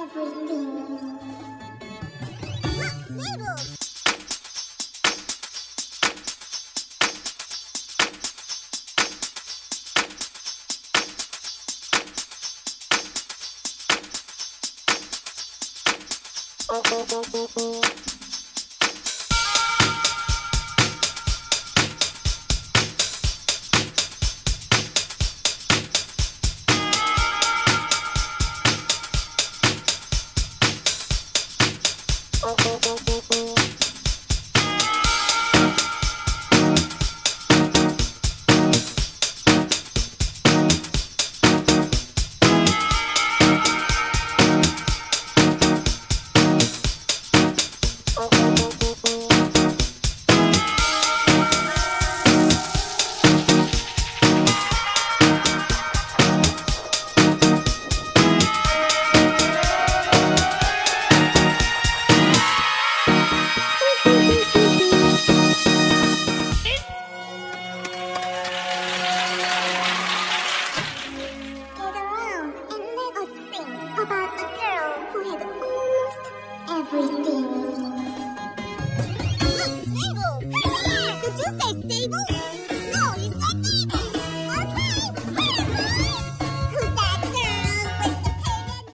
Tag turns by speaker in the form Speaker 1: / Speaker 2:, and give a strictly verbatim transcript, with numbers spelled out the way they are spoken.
Speaker 1: everything. Look, Flipbook! About a girl who had almost everything. Look, stable! Come here! Did you say stable?